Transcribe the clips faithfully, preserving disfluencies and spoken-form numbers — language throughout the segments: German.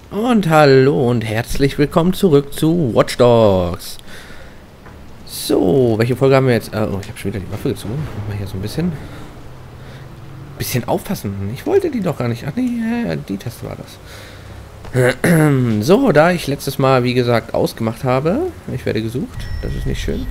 Und hallo und herzlich willkommen zurück zu Watch Dogs. So, welche Folge haben wir jetzt? Oh, ich habe schon wieder die Waffe gezogen. Mal hier so ein bisschen. Bisschen aufpassen. Ich wollte die doch gar nicht. Ach nee, die Taste war das. So, da ich letztes Mal, wie gesagt, ausgemacht habe. Ich werde gesucht. Das ist nicht schön.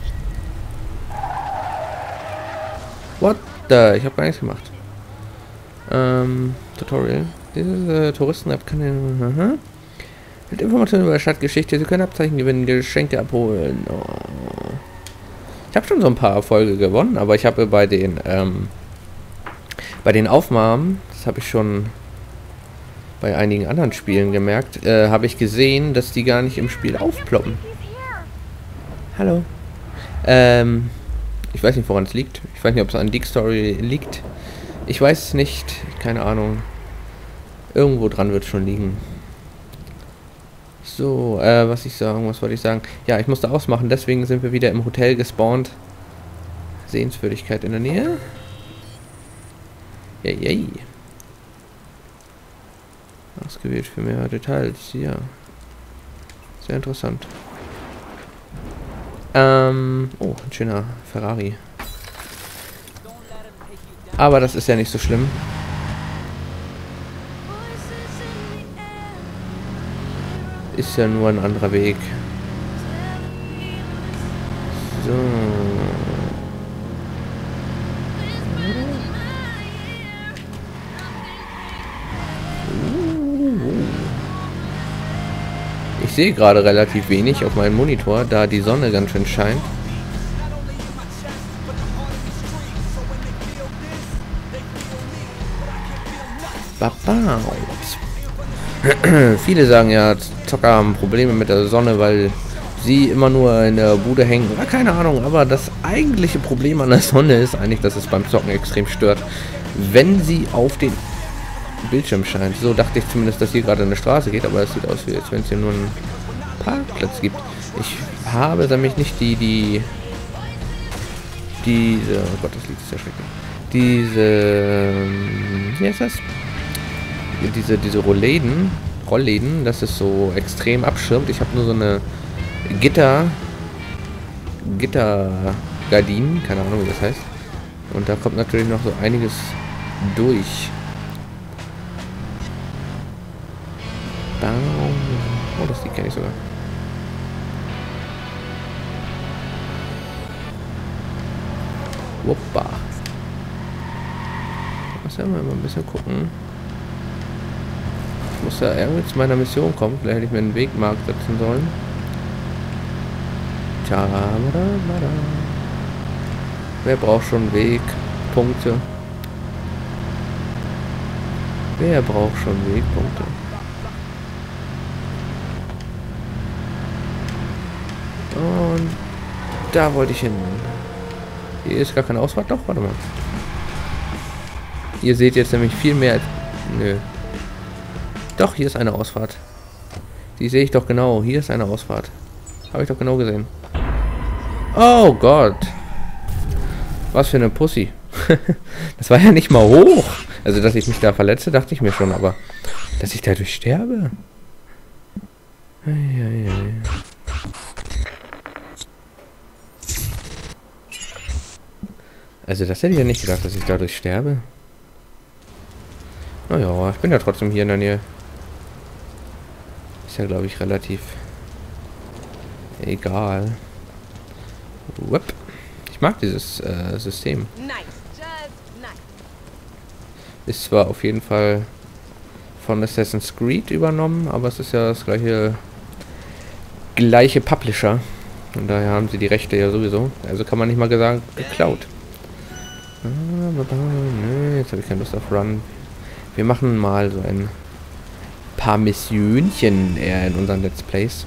What the? Ich habe gar nichts gemacht. Ähm, Tutorial. Diese äh, Touristen-App kann den... Mit Informationen über Stadtgeschichte. Sie können Abzeichen gewinnen, Geschenke abholen. Oh. Ich habe schon so ein paar Erfolge gewonnen, aber ich habe bei den ähm, bei den Aufnahmen, das habe ich schon bei einigen anderen Spielen gemerkt, äh, habe ich gesehen, dass die gar nicht im Spiel aufploppen. Hallo. Ähm, ich weiß nicht, woran es liegt. Ich weiß nicht, ob es an Dick Story liegt. Ich weiß es nicht. Keine Ahnung. Irgendwo dran wird es schon liegen. So, äh, was ich sagen, was wollte ich sagen? Ja, ich musste ausmachen, deswegen sind wir wieder im Hotel gespawnt. Sehenswürdigkeit in der Nähe. Yay, yay. Ausgewählt für mehr Details, ja. Sehr interessant. Ähm, oh, ein schöner Ferrari. Aber das ist ja nicht so schlimm. Ist ja nur ein anderer Weg. So. Ich sehe gerade relativ wenig auf meinem Monitor, da die Sonne ganz schön scheint. Baba. Viele sagen ja, Zocker haben Probleme mit der Sonne, weil sie immer nur in der Bude hängen. Oder keine Ahnung, aber das eigentliche Problem an der Sonne ist eigentlich, dass es beim Zocken extrem stört, wenn sie auf den Bildschirm scheint. So dachte ich zumindest, dass hier gerade eine Straße geht, aber es sieht aus, wie als wenn es hier nur einen Parkplatz gibt. Ich habe nämlich nicht die, die, diese, oh Gott, das Lied ist ja schrecklich. Diese, wie heißt das? Diese, diese Rollläden, Rollläden, das ist so extrem abschirmt. Ich habe nur so eine Gitter, Gittergardinen, keine Ahnung, wie das heißt. Und da kommt natürlich noch so einiges durch. Oh, das Lied kenne ich sogar. Wuppa. Was haben wir mal ein bisschen gucken. Ich muss ja irgendwie zu meiner Mission kommen. Vielleicht hätte ich mir einen Wegmarkt setzen sollen. Tja, wer braucht schon Wegpunkte? Wer braucht schon Wegpunkte? Und da wollte ich hin. Hier ist gar keine Ausfahrt. Doch, warte mal. Ihr seht jetzt nämlich viel mehr als... Nö. Doch, hier ist eine Ausfahrt. Die sehe ich doch genau. Hier ist eine Ausfahrt. Habe ich doch genau gesehen. Oh Gott. Was für eine Pussy. Das war ja nicht mal hoch. Also, dass ich mich da verletze, dachte ich mir schon. Aber, dass ich dadurch sterbe? Eieiei. Also, das hätte ich ja nicht gedacht, dass ich dadurch sterbe. Naja, ich bin ja trotzdem hier in der Nähe. Ist ja, glaube ich, relativ egal. Whip. Ich mag dieses äh, System. Ist zwar auf jeden Fall von Assassin's Creed übernommen, aber es ist ja das gleiche, gleiche Publisher. Und daher haben sie die Rechte ja sowieso. Also kann man nicht mal sagen, geklaut. Nö, jetzt habe ich keine Lust auf Run. Wir machen mal so ein paar Missionchen eher in unseren Let's Plays.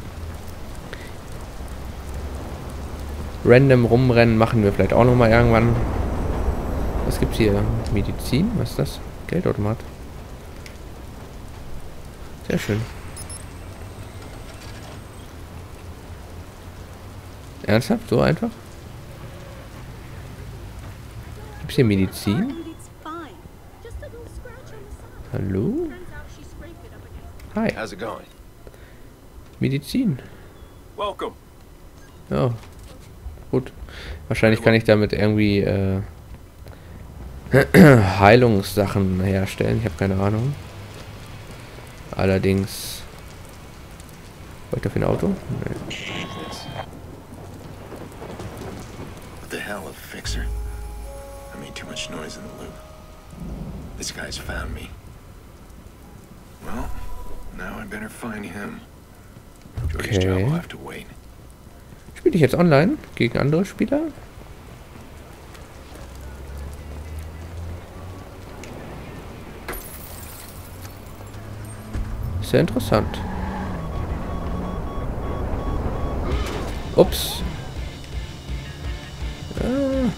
Random rumrennen machen wir vielleicht auch noch mal irgendwann. Was gibt's hier? Medizin? Was ist das? Geldautomat. Sehr schön. Ernsthaft? So einfach? Gibt's hier Medizin? Hallo? Hi. How's it going? Medizin. Welcome. Ja. Gut. Wahrscheinlich kann ich damit irgendwie äh, Heilungssachen herstellen. Ich habe keine Ahnung. Allerdings... Wollt ihr für ein Auto? Nee. What the hell, a fixer? I made too much noise in the loop. This guy's found me. Well, now I better find him. Jordy's job will have to wait. Spiele ich jetzt online gegen andere Spieler? Sehr interessant. Ups. Ah.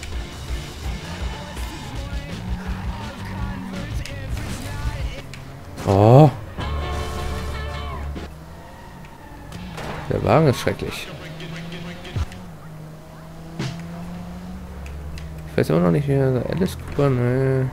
Oh. Der Wagen ist schrecklich. Ich weiß immer noch nicht, wie er Alice Cooper, ne.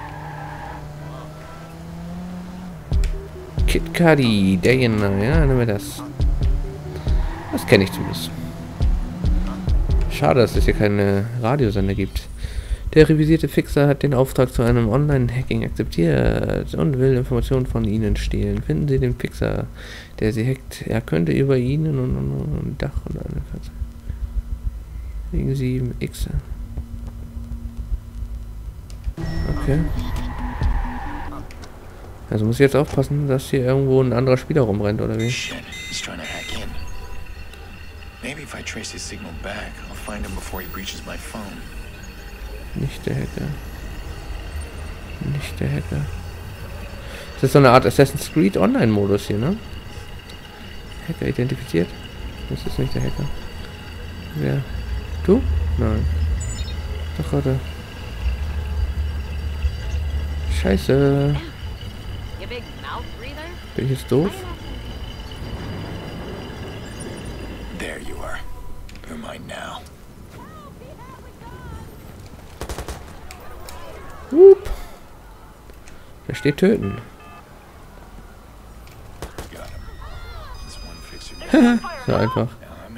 Kid Cudi, der genau, ja, nehmen wir das. Das kenne ich zumindest. Schade, dass es hier keine Radiosender gibt. Der revisierte Fixer hat den Auftrag zu einem Online-Hacking akzeptiert und will Informationen von Ihnen stehlen. Finden Sie den Fixer, der Sie hackt. Er könnte über Ihnen und, und, und ein Dach und eine Katze. Wegen sieben X. Okay. Also muss ich jetzt aufpassen, dass hier irgendwo ein anderer Spieler rumrennt, oder wie? Shit, he's trying to hack in. Maybe if I trace his signal back, I'll find him before he breaches my phone. Nicht der Hacker. Nicht der Hacker. Das ist so eine Art Assassin's Creed Online-Modus hier, ne? Hacker identifiziert. Das ist nicht der Hacker. Wer? Du? Nein. Doch, warte. Scheiße. Bin ich jetzt doof? There you are. You're mine now. Hup. Da steht töten. So einfach.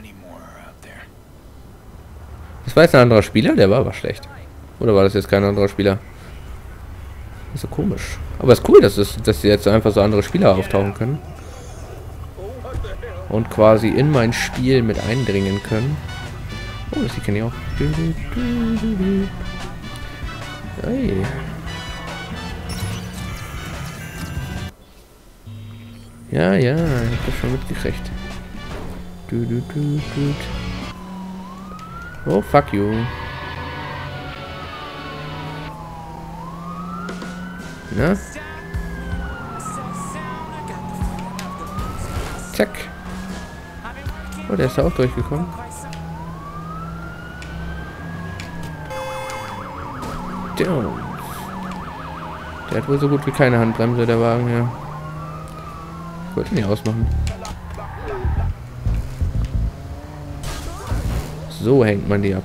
Das war jetzt ein anderer Spieler? Der war aber schlecht. Oder war das jetzt kein anderer Spieler? Das ist so komisch. Aber es ist cool, dass, es, dass jetzt einfach so andere Spieler auftauchen können. Und quasi in mein Spiel mit eindringen können. Oh, das kenne ich auch. Hey. Ja, ja, ich hab das schon mitgekriegt. Du, du, du, du. Oh, fuck you. Na? Zack. Oh, der ist da auch durchgekommen. Der, der hat wohl so gut wie keine Handbremse, der Wagen hier. Ich wollte ihn nicht ausmachen. So hängt man die ab.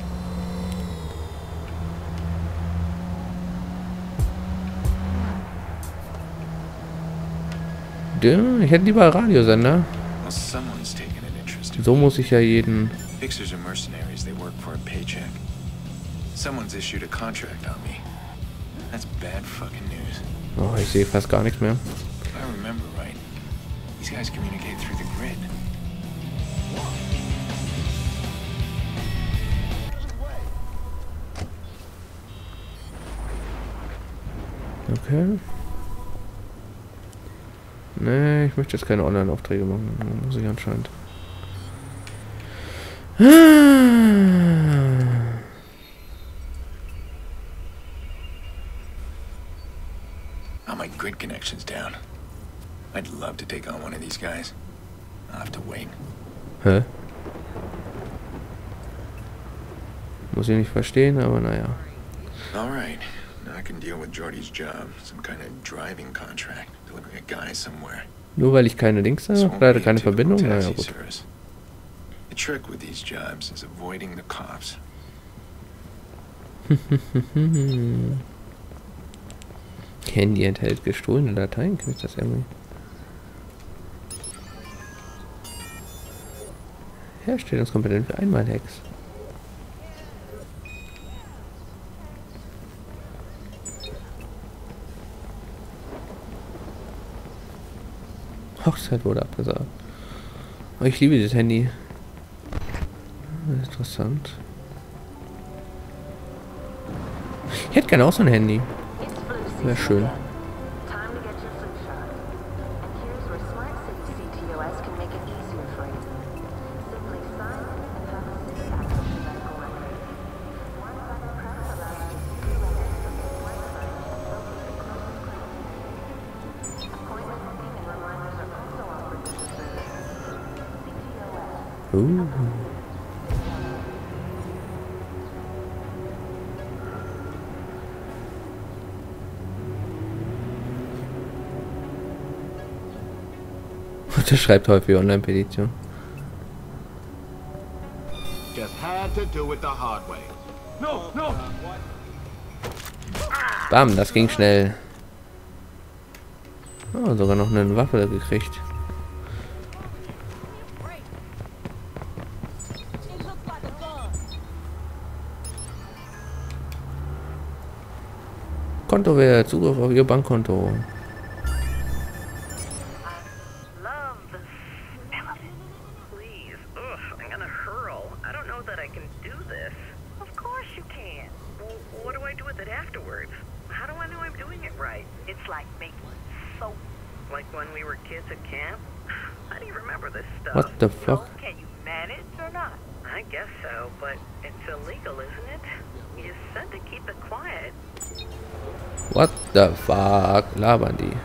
Ich hätte lieber Radiosender. So muss ich ja jeden... Oh, ich sehe fast gar nichts mehr. Okay. Nee, ich möchte jetzt keine Online-Aufträge machen. Muss ich anscheinend. Oh, my grid connection's down. I'd love to take on one of these guys. I'll have to wait. Hä? Muss ich nicht verstehen, aber naja. All right. Now I can deal with Jordy's job. Some kind of driving contract. Delivering a guy somewhere. Nur weil ich keine Links habe, leider keine Verbindung. Naja, gut. The trick with these jobs is avoiding the cops. Handy enthält gestohlene Dateien. Kann ich das irgendwie? Herstellungskompetent für Einmalhacks. Hochzeit wurde abgesagt. Oh, ich liebe dieses Handy. Interessant. Ich hätte gerne auch so ein Handy. Wäre schön. Uh. Der schreibt häufig Online-Petition. Bam, das ging schnell. Oh, sogar noch eine Waffe gekriegt. Kontowert, Zugriff auf Ihr Bankkonto. What the fuck? Can you manage or not? I guess so, but it's illegal, isn't it? You said to keep it quiet. What the fuck? Labern die.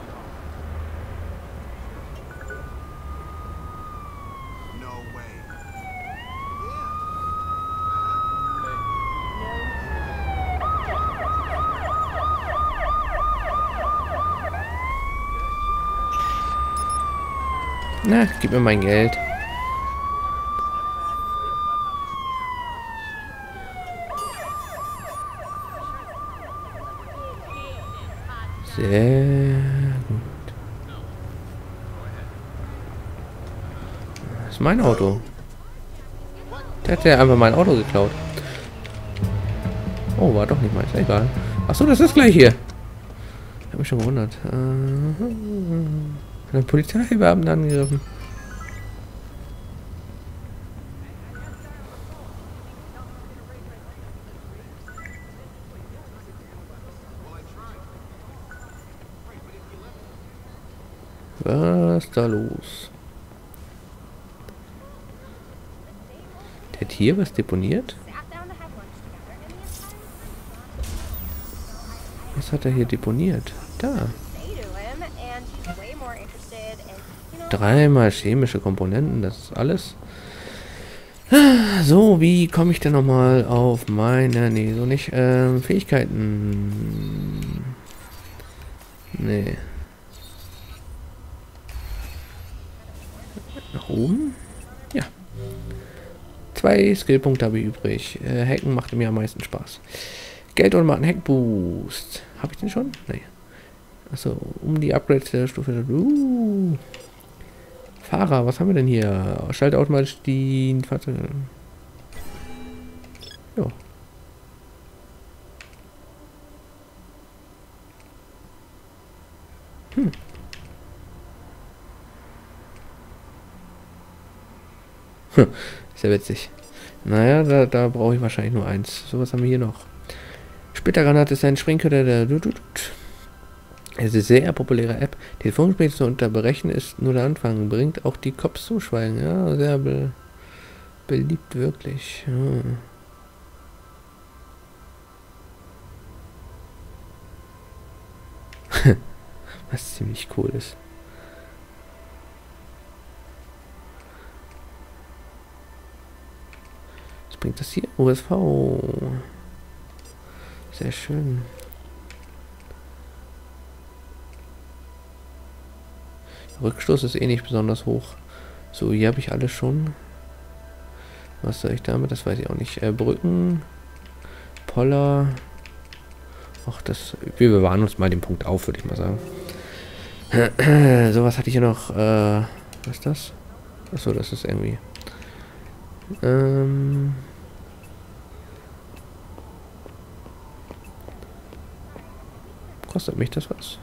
Na, gib mir mein Geld. Sehr gut. Das ist mein Auto. Der hat ja einfach mein Auto geklaut. Oh, war doch nicht meins. Egal. Achso, das ist gleich hier. Ich habe mich schon gewundert. Äh, Polizeibeamten angegriffen. Was ist da los? Der hat hier was deponiert? Was hat er hier deponiert? Da. Dreimal chemische Komponenten, das ist alles. So, wie komme ich denn nochmal auf meine... Nee, so nicht. Ähm, Fähigkeiten. Nee. Nach oben? Ja. Zwei Skillpunkte habe ich übrig. Äh, Hacken macht mir am meisten Spaß. Geld und machen Hackboost. Habe ich den schon? Nee. Achso, um die Upgrades der Stufe. Uh. Fahrer, was haben wir denn hier? Schalte automatisch die Fahrzeuge. Jo. Hm. Ist ja witzig. Naja, da, da brauche ich wahrscheinlich nur eins. So, was haben wir hier noch? Splittergranate ist ein Springköder, der... Es ist eine sehr populäre App. Telefongespräche zu unterbrechen ist nur der Anfang. Bringt auch die Cops zum Schweigen. Ja, sehr be beliebt, wirklich. Ja. Was ziemlich cool ist. Was bringt das hier? U S V. Sehr schön. Rückstoß ist eh nicht besonders hoch. So, hier habe ich alles schon. Was soll ich damit? Das weiß ich auch nicht. Äh, Brücken. Poller. Ach, das... Wir bewahren uns mal den Punkt auf, würde ich mal sagen. So, was hatte ich hier noch? Äh, was ist das? Achso, das ist irgendwie... Ähm... Kostet mich das was?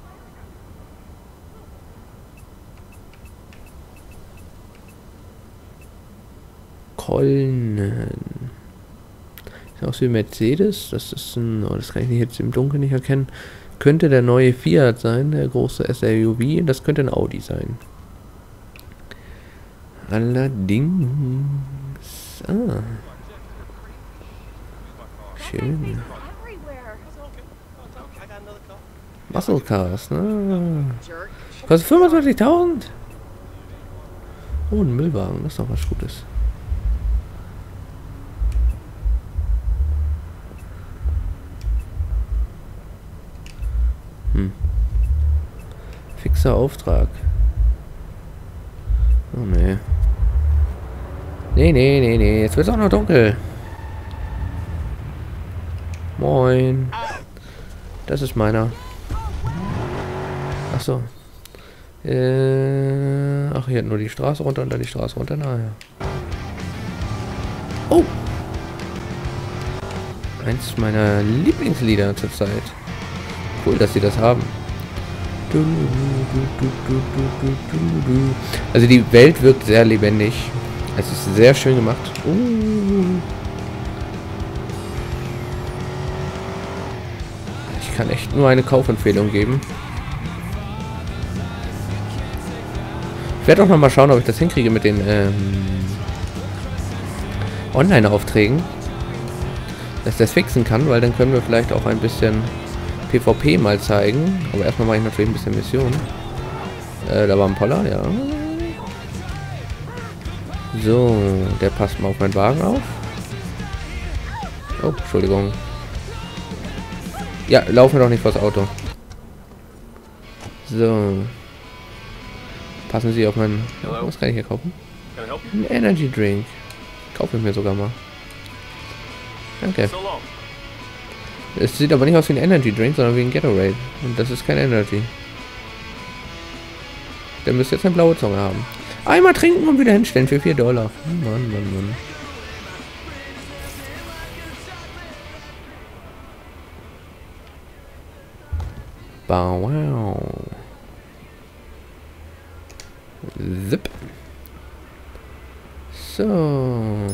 Kolnen. Sieht aus wie Mercedes. Das ist ein... Oh, das kann ich nicht jetzt im Dunkeln nicht erkennen. Könnte der neue Fiat sein, der große S U V. Das könnte ein Audi sein. Allerdings... Ah. Schön. Muscle Cars, ne? Kostet fünfundzwanzigtausend? Oh, ein Müllwagen, das ist doch was Gutes. Hm. Fixer Auftrag. Oh ne. Nee, nee, nee, nee. Jetzt wird es auch noch dunkel. Moin. Das ist meiner. Ach so. Äh, ach, hier nur die Straße runter und dann die Straße runter. Na ja. Oh! Eins meiner Lieblingslieder zurzeit. Cool, dass sie das haben. Also die Welt wirkt sehr lebendig. Es ist sehr schön gemacht. Uh. Ich kann echt nur eine Kaufempfehlung geben. Ich werde auch noch mal schauen, ob ich das hinkriege mit den ähm, Online-Aufträgen. Dass ich das fixen kann, weil dann können wir vielleicht auch ein bisschen PvP mal zeigen. Aber erstmal mache ich natürlich ein bisschen Mission. Äh, da war ein Poller, ja. So, der passt mal auf meinen Wagen auf. Oh, Entschuldigung. Ja, laufen wir doch nicht vors Auto. So. Passen Sie auf meinen... Was kann ich hier kaufen? Ein Energy Drink. Kaufe ich mir sogar mal. Danke. Es sieht aber nicht aus wie ein Energy Drink, sondern wie ein Gatorade. Und das ist kein Energy. Der müsste jetzt eine blaue Zunge haben. Einmal trinken und wieder hinstellen für vier Dollar. Mann, Mann, Mann. Bow, wow. Zip. So.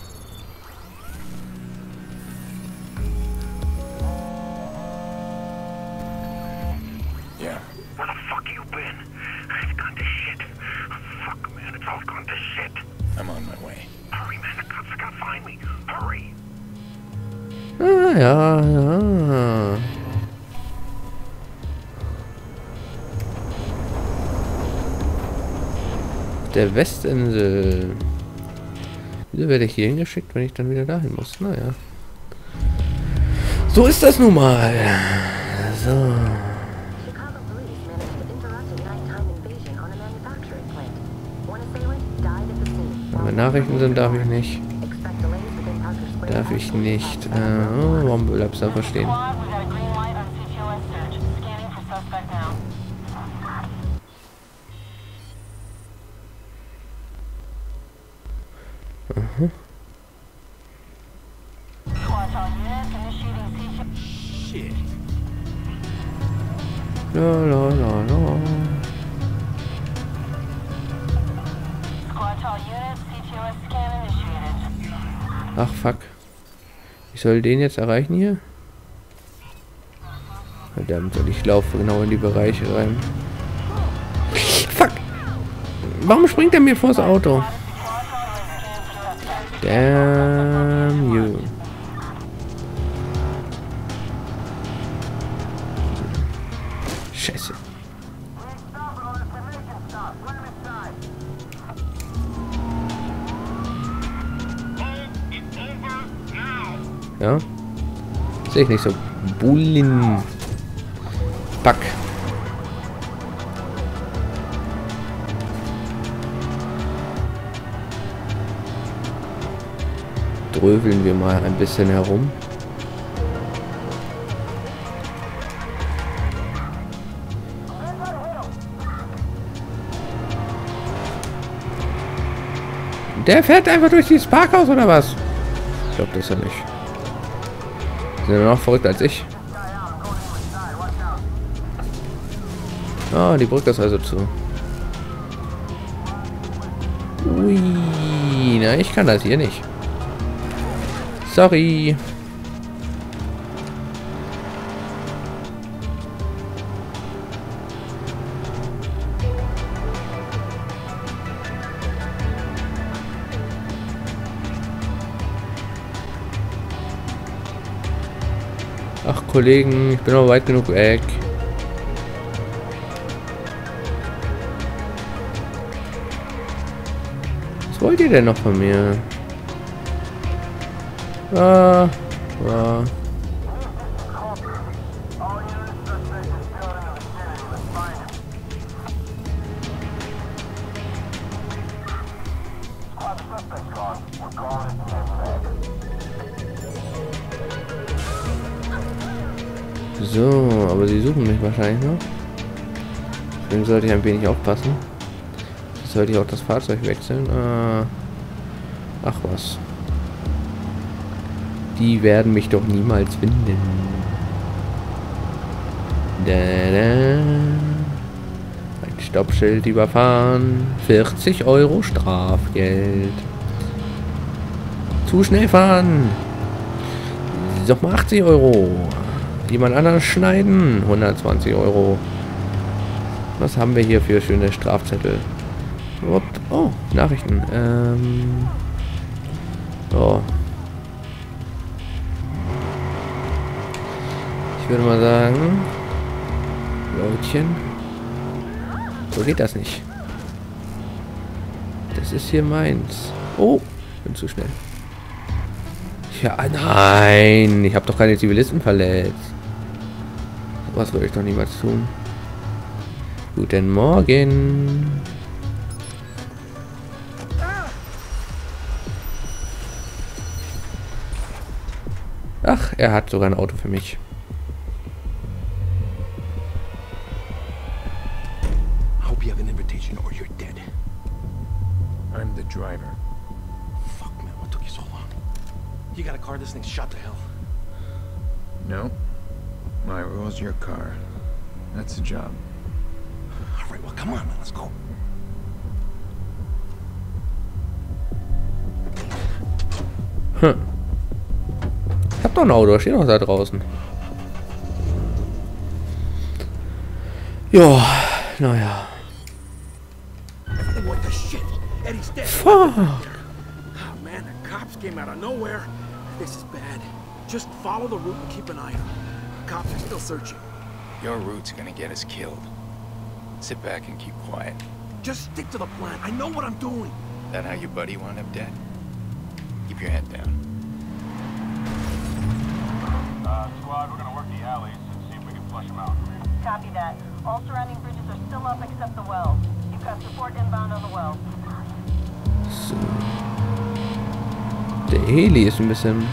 Yeah. Where the fuck you been? It's gone to shit. Fuck, man, it's all gone to shit. I'm on my way. Hurry, man, the cops gotta find me. Hurry. Ah, ja, ja. Der Westinsel. Wieso werde ich hier hingeschickt, wenn ich dann wieder dahin muss? Naja. So ist das nun mal. So. Aber Nachrichten sind darf ich nicht. Darf ich nicht. Äh, oh, warum bleibst du einfach stehen? Mhm. La la la la. Ach fuck. Ich soll den jetzt erreichen hier? Verdammt, und ich laufe genau in die Bereiche rein. Fuck! Warum springt er mir vors Auto? Damn you. Scheiße. Ja. Sehe ich nicht so. Bullen. Pack. Dröveln wir mal ein bisschen herum. Der fährt einfach durch dieses Parkhaus oder was? Ich glaube das ja nicht. Sind ja noch verrückt als ich. Ah, die Brücke ist also zu. Ui, na, ich kann das hier nicht. Sorry. Ach, Kollegen, ich bin noch weit genug weg. Was wollt ihr denn noch von mir? Ah, ah. So, aber sie suchen mich wahrscheinlich noch. Deswegen sollte ich ein wenig aufpassen. Jetzt sollte ich auch das Fahrzeug wechseln. Ah, ach was. Die werden mich doch niemals finden. Da, da. Ein Stoppschild überfahren. vierzig Euro Strafgeld. Zu schnell fahren. Doch mal achtzig Euro. Jemand anderen schneiden. hundertzwanzig Euro. Was haben wir hier für schöne Strafzettel? Oh, Nachrichten. Ähm. Oh. Ich würde mal sagen, Leutchen, so geht das nicht. Das ist hier meins. Oh, bin zu schnell. Ja, nein, ich habe doch keine Zivilisten verletzt. Was würde ich doch niemals tun? Guten Morgen. Ach, er hat sogar ein Auto für mich. Hope you have an invitation or you're dead. I'm the driver. Fuck, man, what took you so long? You got a car, this thing's shot to hell. No. My rule's your car. That's the job. All right, well, come on, man, let's go. Hm. Ich hab doch ein Auto, steht noch da draußen. Ja, naja. Everything went to shit. Eddie's dead. Fuck. Oh, man, the cops came out of nowhere. This is bad. Just follow the route and keep an eye on them. Cops are still searching. Your route's gonna get us killed. Sit back and keep quiet. Just stick to the plan. I know what I'm doing. That how your buddy wound up dead? Keep your head down. Uh, squad, we're gonna work the alleys and see if we can flush them out. Copy that. All surrounding bridges are still up except the wells. You've got support inbound on the wells. So. Der Heli ist ein bisschen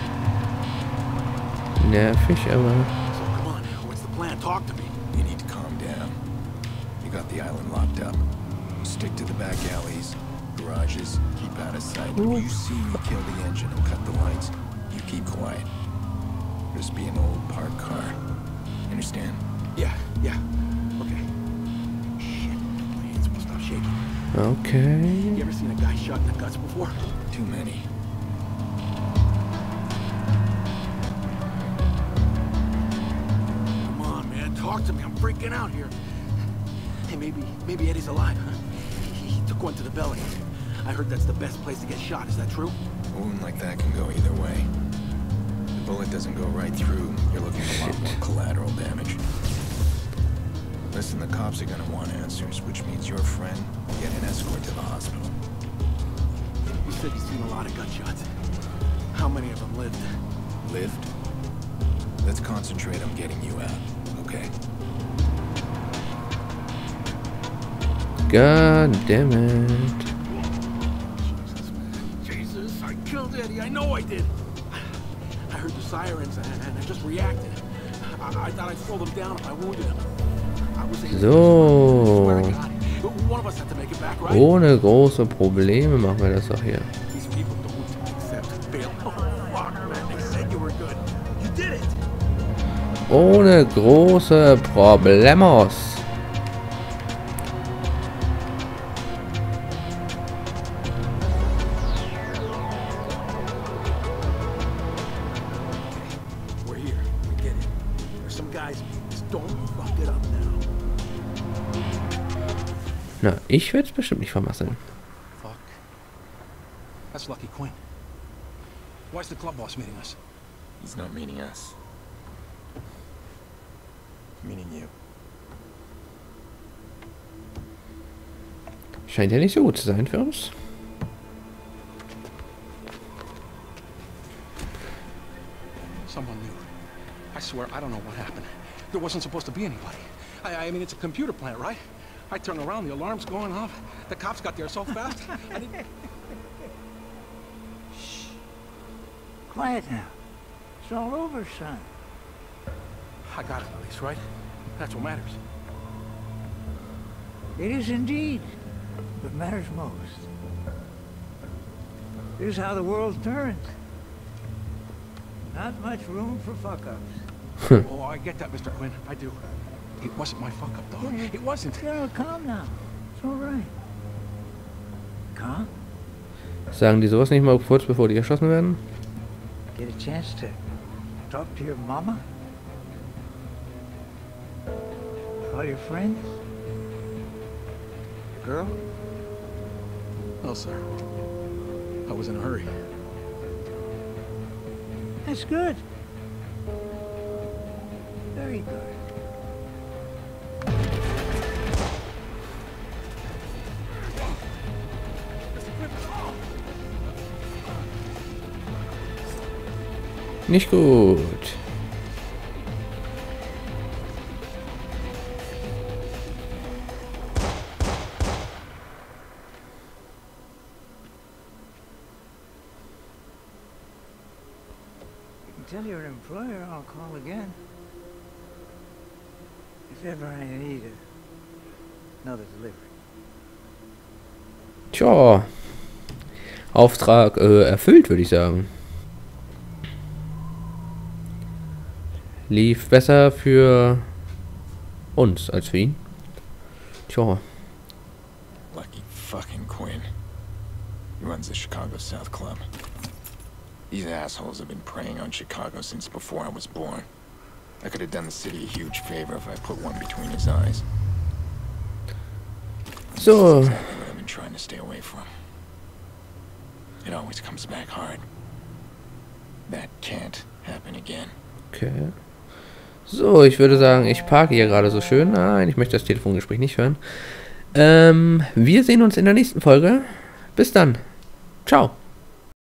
nervig, aber... So come on, what's the plan? Talk to me. You need to calm down. You got the island locked up. Stick to the back alleys, garages, keep out of sight. When you see me kill the engine and cut the lights, you keep quiet. Just be an old parked car. Understand? Yeah, yeah. Okay. Shit, my hands will stop shaking. Okay. You ever seen a guy shot in the guts before? Too many. Come on, man, talk to me. I'm freaking out here. Hey, maybe, maybe Eddie's alive, huh? He, he took one to the belly. I heard that's the best place to get shot. Is that true? A wound like that can go either way. The bullet doesn't go right through. You're looking at a lot more collateral damage. Listen, the cops are gonna want answers, which means your friend will get an escort to the hospital. You said you've seen a lot of gunshots. How many of them lived? Lived? Let's concentrate on getting you out, okay? God damn it. Jesus, Jesus, I killed Eddie. I know I did. I heard the sirens and, and I just reacted. I, I thought I'd slow them down if I wounded him. I was able So. to, I swear to God. But one of us had to make it back, right? Ohne große Probleme machen wir das doch hier. These people don't accept fail. Oh, fuck, man. They said you were good. You did it. Ohne große Problemos. We're here. We get it. There's some guys. Just don't fuck it up now. Na, ich werde es bestimmt nicht vermasseln. Fuck. That's Lucky Quinn. Why's the club boss meeting us? He's not meeting us. Meaning you. Scheint ja nicht so gut zu sein für uns. Someone knew. I swear, I don't know what happened. There wasn't supposed to be anybody. I, I mean, it's a computer plant, right? I turn around, the alarm's going off. The cops got there so fast. I didn't... Quiet now. It's all over, son. I got it, at least, right? That's what matters. It is indeed what matters most. This is how the world turns. Not much room for fuck-ups. Oh, I get that, Mister Quinn. I do. It wasn't my fuck-up, though. It wasn't. You know, calm now. It's all right. Calm? Sagen die sowas nicht mal kurz bevor die erschossen werden? Get a chance to talk to your mama? All your friends? Girl? No, sir. I was in a hurry. That's good. Very good. Nicht gut. Tell your employer I'll call again. If ever I need a, another delivery. Tja. Auftrag äh, erfüllt, würde ich sagen. Lief besser für uns als für ihn. Tja. Lucky fucking Quinn. He runs the Chicago South Club. These assholes have been preying on Chicago since before I was born. I could have done the city a huge favor if I put one between his eyes. So. That's exactly what I've been trying to stay away from. It always comes back hard. That can't happen again. Okay. So, ich würde sagen, ich parke hier gerade so schön. Nein, ich möchte das Telefongespräch nicht hören. Ähm, wir sehen uns in der nächsten Folge. Bis dann. Ciao.